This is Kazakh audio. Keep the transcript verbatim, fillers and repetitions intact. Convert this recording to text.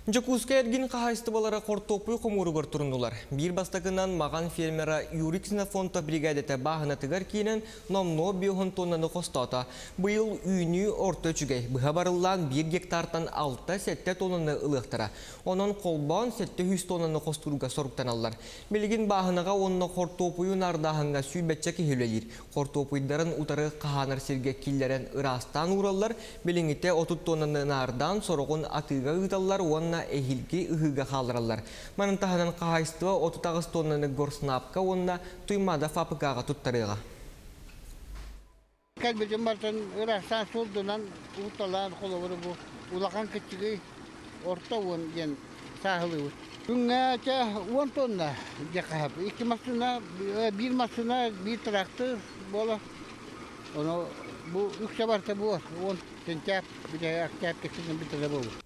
Жакуска эргин кахайстыбалара кортопуй комуругар турundулар. Бир бастакынан маған фермера Юрий Ксенофонтов бригадете бахына тыгар кийинен номно биохун тоннаны костата. Быйыл үйүнү орто чүгей. Быха барыллан бир гектартан алты сетте тоннаны ылыктыра. Онон колбон сетте жүз тоннаны костуруга соруктан аллар. Белигин бахынага онно кортопуйу нардахынга сүйбетче кихилелир. Кортопуйдарын утары каханар сирге киллерен ырастан ураллар. Белиңите отуз тоннаны нардан сорогун атыга ыдаллар. Эхилги ыхыга халыралар. Манын таханан кахайстыва отуз тогуз тоннаны горснапка онна туймада фабрикага туттарыга. Калбетен бартан ырастан солдунан уталан коловыры бу. Улахан кичиги орта он ген сахылы. Күнгәчә он тонна якап. Ике машина, бир машина, бир трактор бола. Оно бу үкчә барта бу. он сентябрь, бир октябрь кешенең битәле бу.